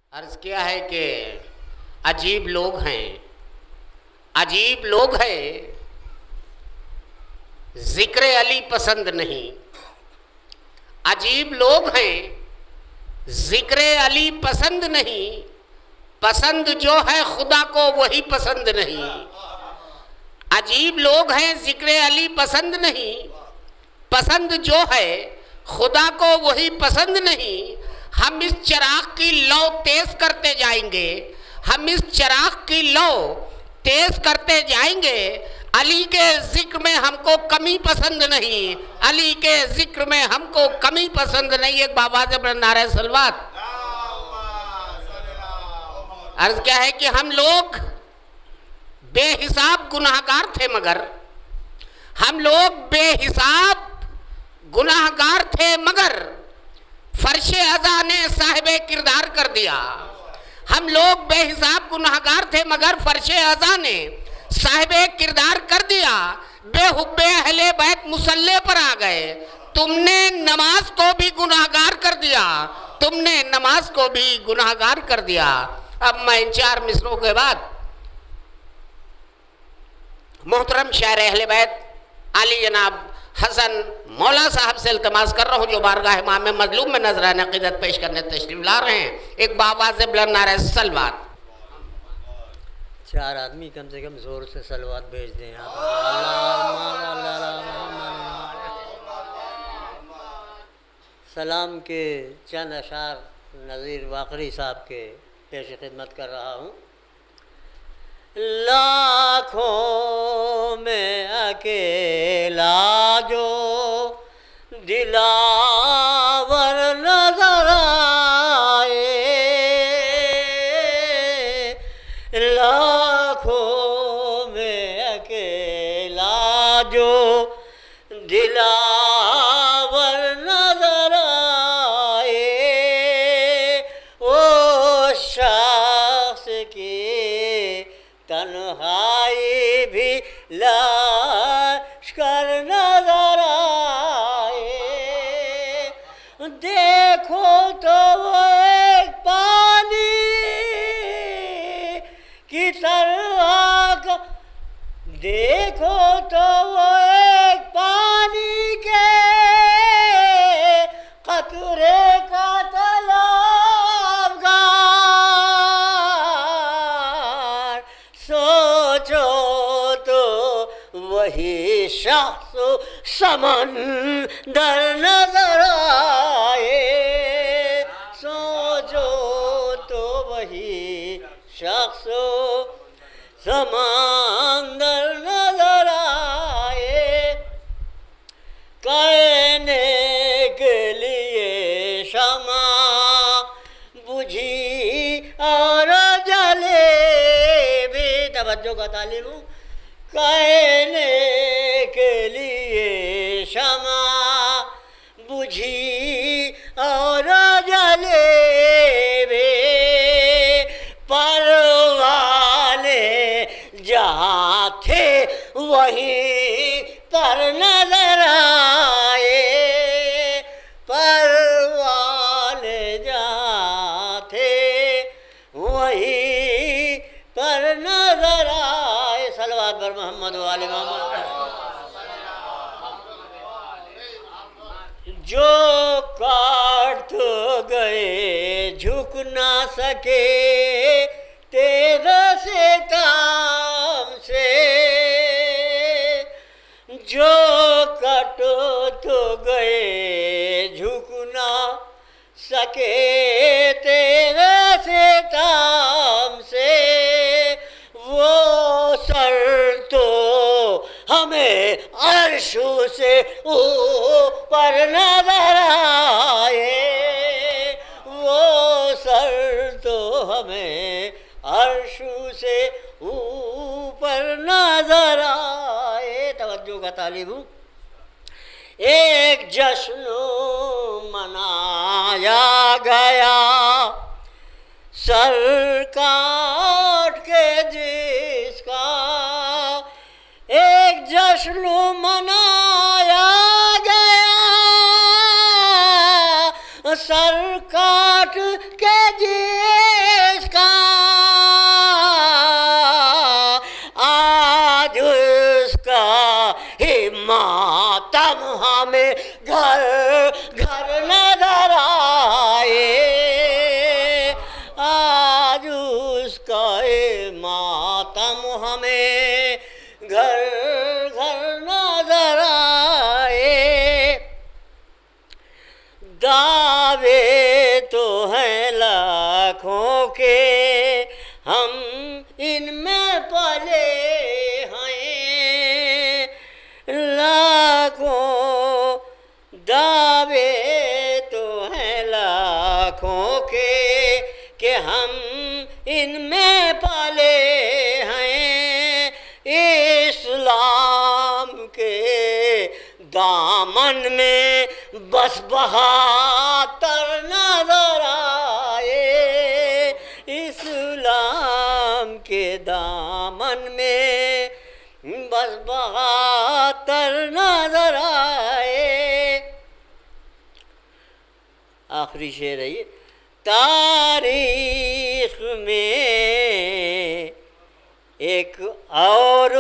عرض کیا ہے کہ عجیب لوگ ہیں، عجیب لوگ ہیں، ذکر علی پسند نہیں. عجیب لوگ ہیں، ذکر علی پسند نہیں، پسند جو ہے خدا کو وہی پسند نہیں. عجیب لوگ ہیں، ذکر علی پسند نہیں، پسند جو ہے خدا کو وہی پسند نہیں. ہم اس چراغ کی لو تیز کرتے جائیں گے، ہم اس چراغ کی لو تیز کرتے جائیں گے. علی کے ذکر میں ہم کو کمی پسند نہیں، علی کے ذکر میں ہم کو کمی پسند نہیں. ایک بابا سے بڑا نعرہ صلوات. عرض کیا ہے کہ ہم لوگ بے حساب گناہگار تھے، مگر ہم لوگ بے حساب گناہگار تھے، مگر فرش ازا نے صاحب کردار کر دیا. ہم لوگ بے حساب گناہگار تھے، مگر فرش ازا نے صاحب کردار کر دیا. بے حب اہل بیت مصلی پر آ گئے، تم نے نماز کو بھی گناہگار کر دیا، تم نے نماز کو بھی گناہگار کر دیا. اب میں ان 4 مصروں کے بعد محترم شاعر اہل بیت علی جناب حسن مولا صاحب سے التماس کر رہا ہوں، جو بارگاہ امام مظلوم میں نذرانہ عقیدت پیش کرنے تشریف لا رہے ہیں. ایک بآواز بلند نعرہ صلوات. 4 آدمی کم سے کم زور سے صلوات بھیج دیں. سلام کے چند اشعار نذیر واقری صاحب کے پیش خدمت کر رہا ہوں. لاکھوں میں اکیلا جو دلاور نظر آئے، لاکھوں میں اکیلا جو دلاور نظر آئے، وہ شخص کی تنہائی بھی لشکر نظر آئے. دیکھو تو وہ ایک پانی کی طرح، دیکھو تو وہ ایک پانی کے قطرے کا طلبگار. سوچو تو وہی شخص سمندر نظر آئے، سوچو تو وہی شخص سمندر نظر آئے. کہنے کے لیے شمع بجھی اور جلے بھی، توجہ کا طالب ہوں. کہنے کے لیے شمع بجھی اور جلے بھی، پروالے جہاں تھے وہیں پر نظر آئے، پروالے جہاں تھے وہیں پر نظر آئے. صلوات بر محمد و آل محمد. جو کاٹ گئے جھک نہ سکے تیز سے کام سے، جو کٹ تو گئے جھک نہ سکے تیز سے کام سے، وہ سر تو ہمیں عرش سے اوپر نظر آئے، وہ سر تو ہمیں عرش سے اوپر نظر آئے. توجہ کا طالب ہوں. ایک جشن منایا گیا سر کاٹ کے جس کا، ایک جشن منایا گیا سر کاٹ کے جس ہمیں گھر گھر نظر آئے، آج اس کا ماتم ہمیں گھر گھر نظر آئے۔ دعوے تو ہیں لاکھوں کے ہم ان میں پلے ہیں، لاکھوں دعوے تو ہیں لاکھوں کے کہ ہم ان میں پلے ہیں، اسلام کے دامن میں بس بہاتر نظر آئے، اسلام کے دامن میں بس بہاتر نظر آئے۔ آخری شعر ہے یہ، تاریخ میں ایک اور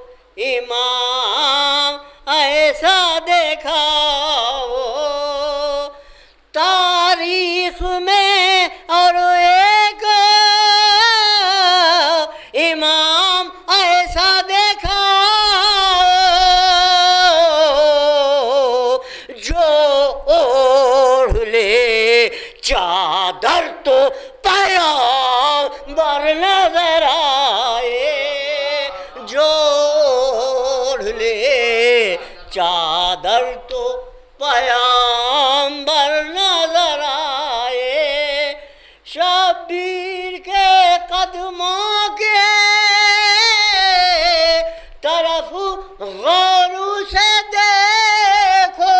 امام ایسا دیکھا وہ، تاریخ میں اور ایک امام ایسا دیکھا جو اوڑھ لے چادر تو پیغمبر نظر آئے، جو اوڑھ لے چادر تو پیغمبر نظر آئے، شبیر کے قدموں کے طرف غور سے دیکھو،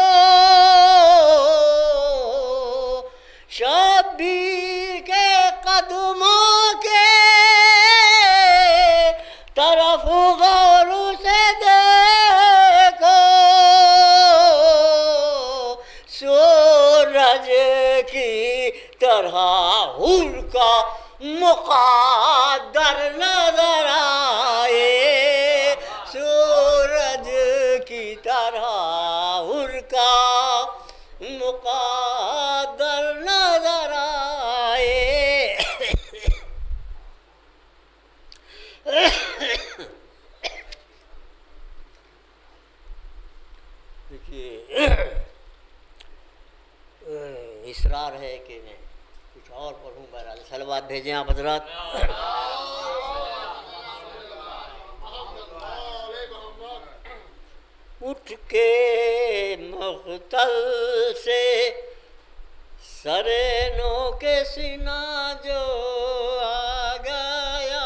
شبیر کے قدموں کے طرف غور سے دیکھو، سورج کی طرح حور کا مقدر نظر آئے، سورج کی طرح حور کا مقدر نظر آئے۔ دیکھیے اصرار ہے کہ میں کچھ اور پڑھوں، بہرحال صلوات بھیجیں آپ حضرات۔ اٹھ کے مقتل سے سر نو کے سینہ جو آ گیا،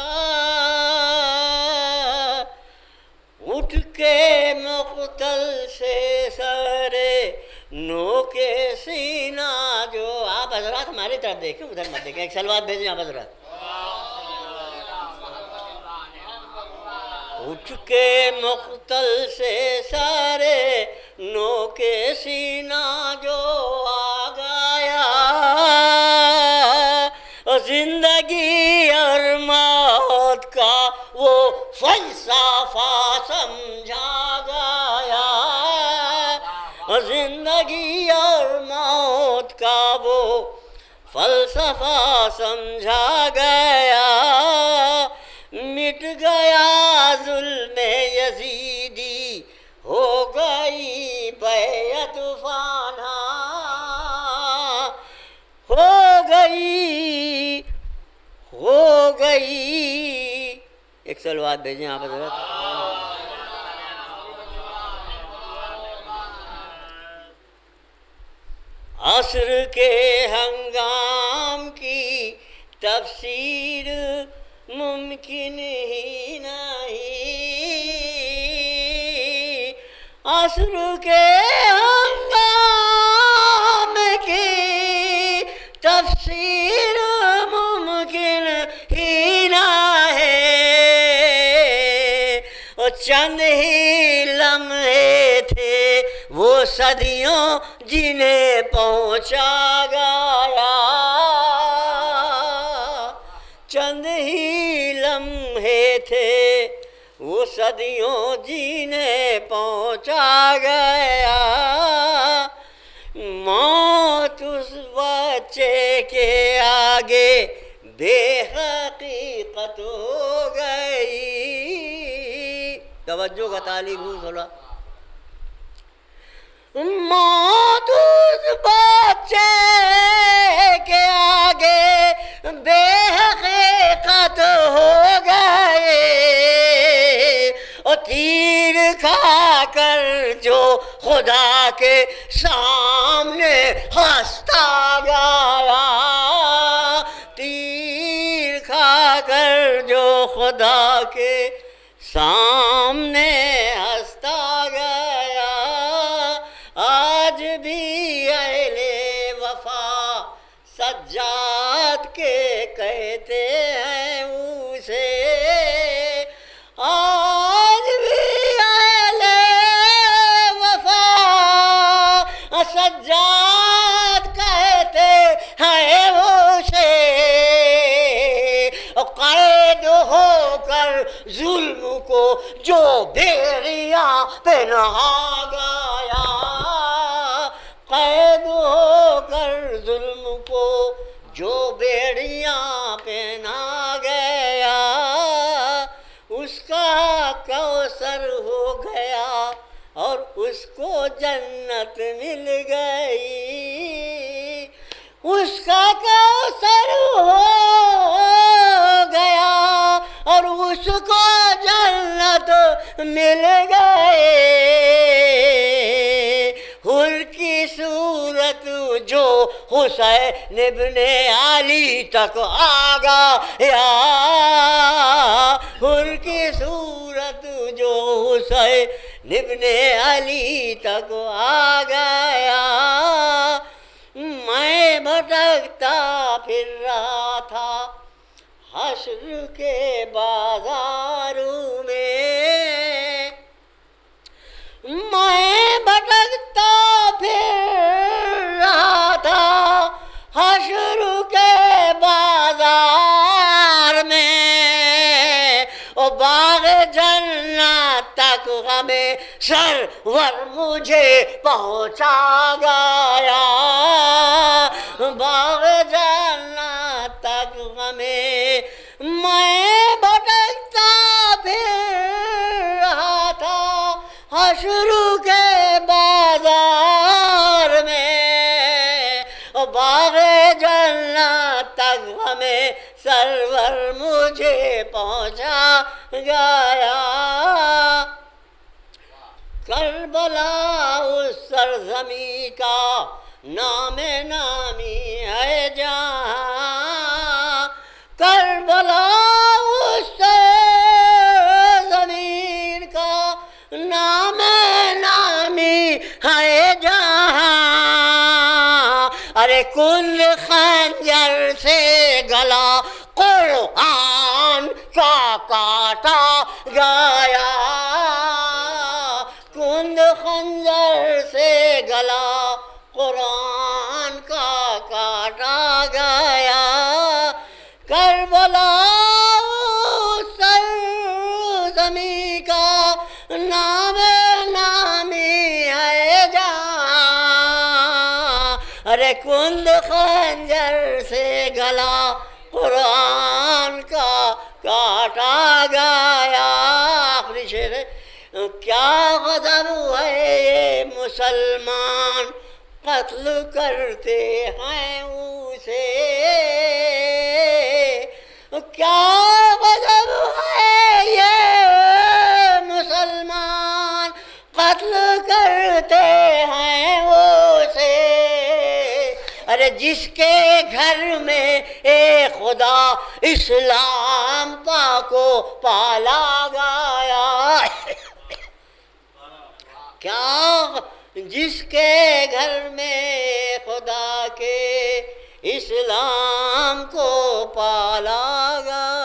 اٹھ کے مقتل سے سر نو کے سینہ جو، آپ حضرات ہماری طرف دیکھیں، ادھر مت دیکھیں، ایک صلوات بھیجیں آپ حضرات۔ اٹھ کے مقتل سے سارے نو کے سینہ جو آ گیا، زندگی اور موت کا وہ فلسفہ سمجھا گیا، زندگی اور موت کا وہ فلسفہ سمجھا گیا، مٹ گیا ظلم یزیدی، ہو گئی بیعت فانا، ہو گئی ایک صلوات بھیجیں آپ حضرت۔ عصر کے ہنگام کی تفسیر ممکن ہی نہیں، عصر کے ہنگام کی تفسیر ممکن ہی نہیں، چند ہی لمحے تھے وہ صدیوں جنہیں پہنچا گیا، چند ہی لمحے تھے وہ صدیوں جینے پہنچا گیا، موت اس بچے کے آگے بے حقیقت ہو گئی۔ توجہ کا طالب ہوں تھوڑا۔ موت اس بچے کے آگے بے حقیقت ہو گئے، اور تیر کھا کر جو خدا کے سامنے ہنستا گیا، تیر کھا کر جو خدا کے سامنے ہنستا گیا، آج بھی اہل وفا سجاد کے کہتے ہیں اسے، آج بھی اہل وفا سجاد کہتے ہیں اسے، قید ہو کر ظلم کو جو بھیڑیاں پہنا گیا، قید ہو کر ظلم کو جو بیڑیاں پہنا گیا، اس کا کوثر ہو گیا اور اس کو جنت مل گئی، اس کا کوثر ہو گیا اور اس کو جنت مل گئے، حر کی صورت جو حسین ابن علی تک آ گیا، حر کی صورت جو حسین ابن علی تک آ گیا، میں بھٹکتا پھر رہا تھا حشر کے بازاروں میں، میں بھٹکتا پھر رہا تھا حشر کے بازار میں، اور باغ جنت تک ہمیں سرور مجھے پہنچا گیا، باغ جنت تک ہمیں، میں بھٹکتا پھر رہا تھا حشر کے بازار میں، اور باغ جنت تک ہمیں سرور مجھے پہنچا گیا، کربلا اس سرزمین کا نام نامی ہے جہاں، کربلا اس زمین کا نام نامی ہے جہاں، ارے کل خنجر سے گلا قرآن کا کاٹا گیا، کل خنجر سے گلا قرآن کا کاٹا گیا، کربلا سرزمین کا نام نامی ہے جہاں، ارے کند خنجر سے گلا قرآن کا کاٹا گیا۔ آخری شعر ہے، کیا غضب ہے یہ مسلمان قتل کرتے ہیں اسے، کیا غضب ہے یہ مسلمان قتل کرتے ہیں اسے، ارے جس کے گھر میں اے خدا اسلام پاک کو پالا گیا، کیا جس کے گھر میں خدا کے اسلام کو پالا گیا۔